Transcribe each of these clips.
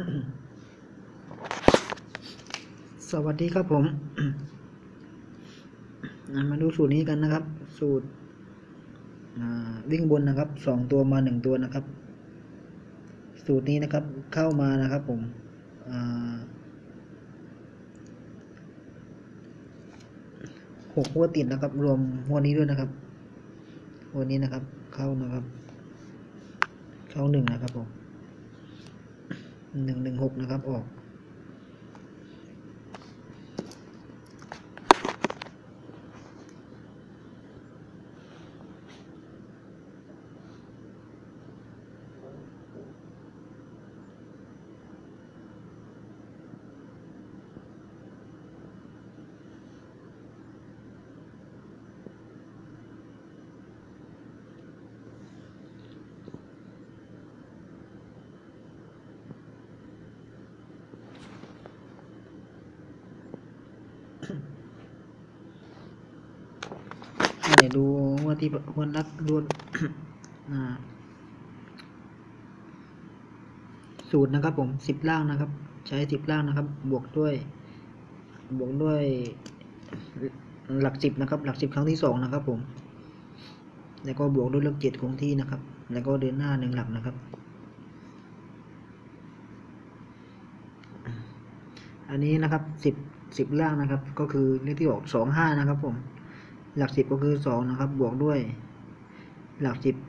สวัสดีครับผม มาดูสูตรนี้กันนะครับ สูตรวิ่งบนนะครับ2ตัวมา1ตัวนะครับ สูตรนี้นะครับเข้ามานะครับผม6หัวติดนะครับ รวมหัวนี้ด้วยนะครับหัวนี้นะครับเข้านะครับเข้า1นะครับผม116นะครับออกเดี๋ยวดูว่าที่หัวรักรวด สูตรนะครับผม10ล่างนะครับ ใช้10ล่างนะครับ บวกด้วยหลัก10นะครับ หลัก10ครั้งที่2นะครับผมแล้วก็บวกด้วยเลข7คงที่นะครับ แล้วก็เดินหน้า1หลักนะครับอันนี้นะครับ10ล่างนะครับ ก็คือเลขที่ออก25นะครับผมหลัก10ก็คือ2นะครับ บวกด้วยหลัก10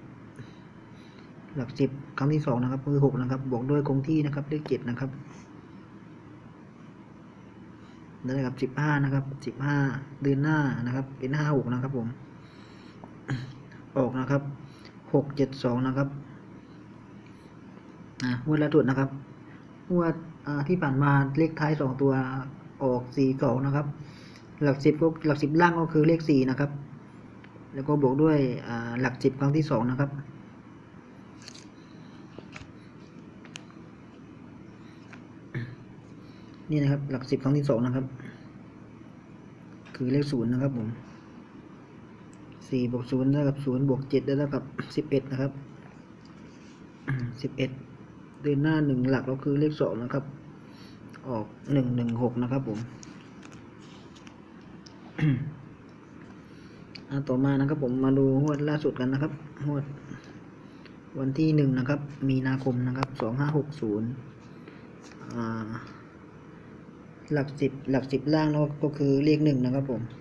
ครั้งที่2นะครับคือ6นะครับบวกด้วยคงที่นะครับเลข7นะครับนั่นแหละครับ15นะครับ15เดินหน้านะครับเป็น56นะครับผมออกนะครับ672นะครับงวดละจุดนะครับงวดที่ผ่านมาเลขท้าย2ตัวออก42นะครับหลัก10ก็หลัก10ล่างก็คือเลข4นะครับแล้วก็บวกด้วยหลัก10ครั้งที่2นะครับนี่นะครับหลัก10ครั้งที่2นะครับคือเลข0นะครับผม4บวก0ได้กับ0บวก7ได้กับ11นะครับ11เดินหน้า1หลักก็คือเลข2นะครับออก116นะครับผม ต่อมานะครับผมมาดูงวดล่าสุดกันนะครับงวดวันที่1นะครับมีนาคมนะครับ2560หลัก10ล่างก็คือเลข1นะครับผม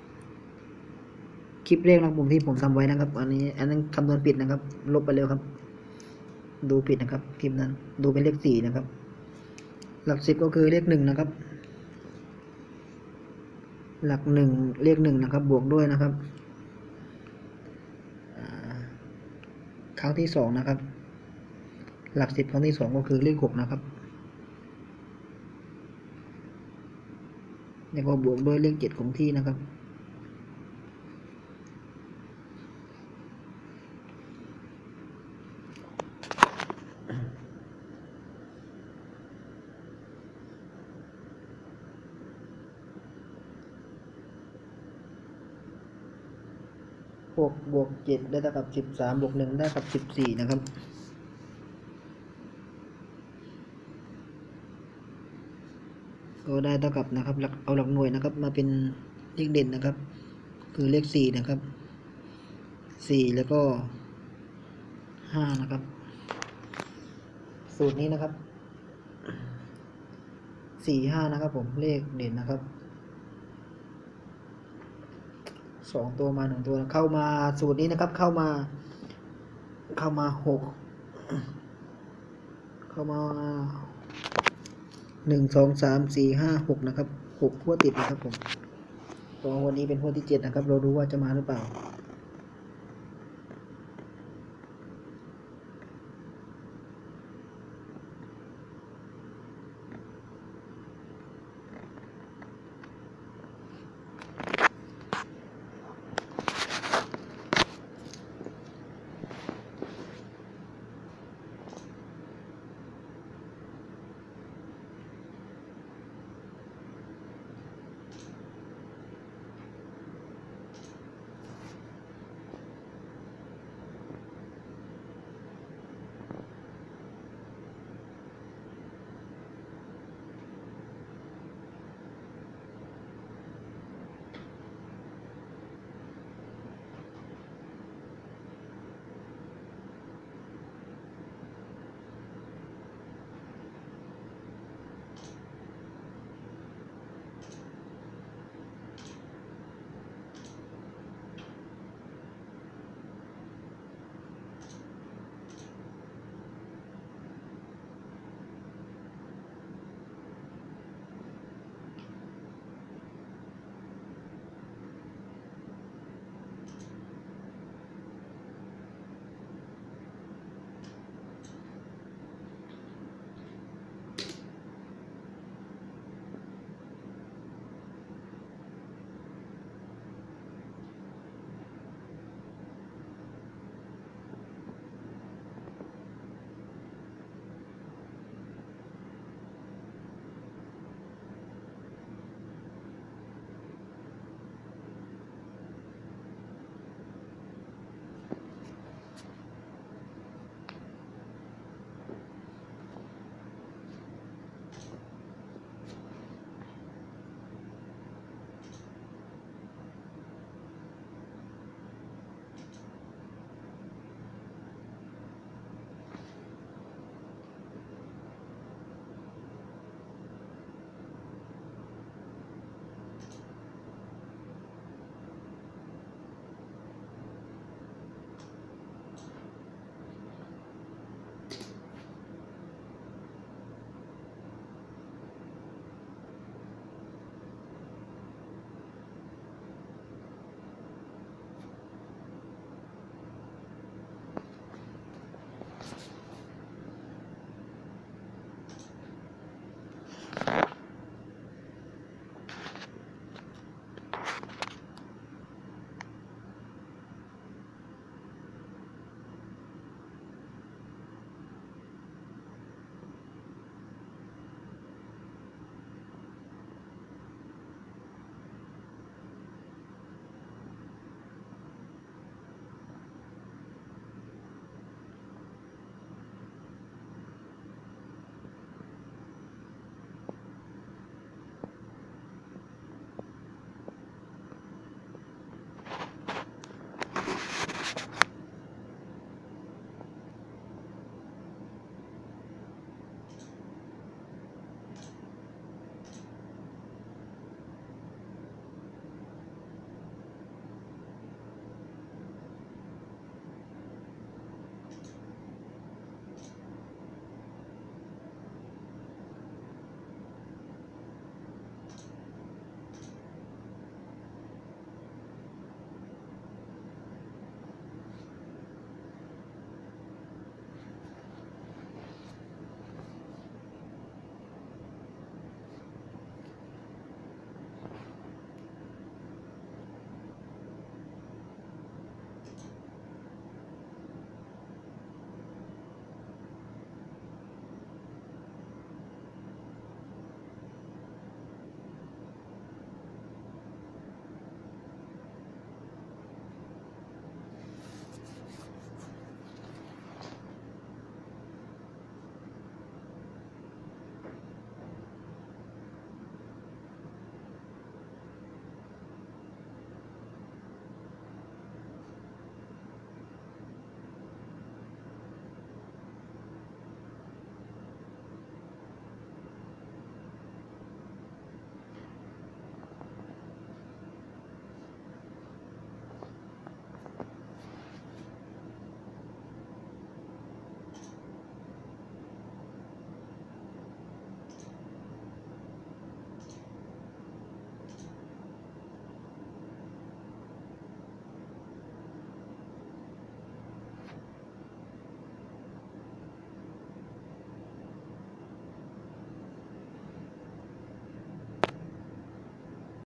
คลิปเลขนะครับผมที่ผมทำไว้นะครับอันนั้นคำนวณผิดนะครับลบไปเร็วครับดูผิดนะครับคลิปนั้นดูเป็นเลข4นะครับหลัก10ก็คือเลข1นะครับหลัก1เลข1นะครับบวกด้วยนะครับครั้งที่2นะครับหลัก10ครั้งที่2ก็คือเลข6นะครับแล้วก็บวกด้วยเลข7คงที่นะครับ6บวก7ได้เท่ากับ13บวก1ได้กับ14นะครับก็ได้เท่ากับนะครับเอาหลักหน่วยนะครับมาเป็นเลขเด่นนะครับคือเลข4นะครับ4แล้วก็5นะครับสูตรนี้นะครับ4-5นะครับผมเลขเด่นนะครับ2ตัวมา1ตัวเข้ามาสูตรนี้นะครับเข้ามา6เข้ามา1 2 3 4 5 6นะครับ6หัวติดนะครับผมตัววันนี้เป็นหัวที่7นะครับเราดูว่าจะมาหรือเปล่า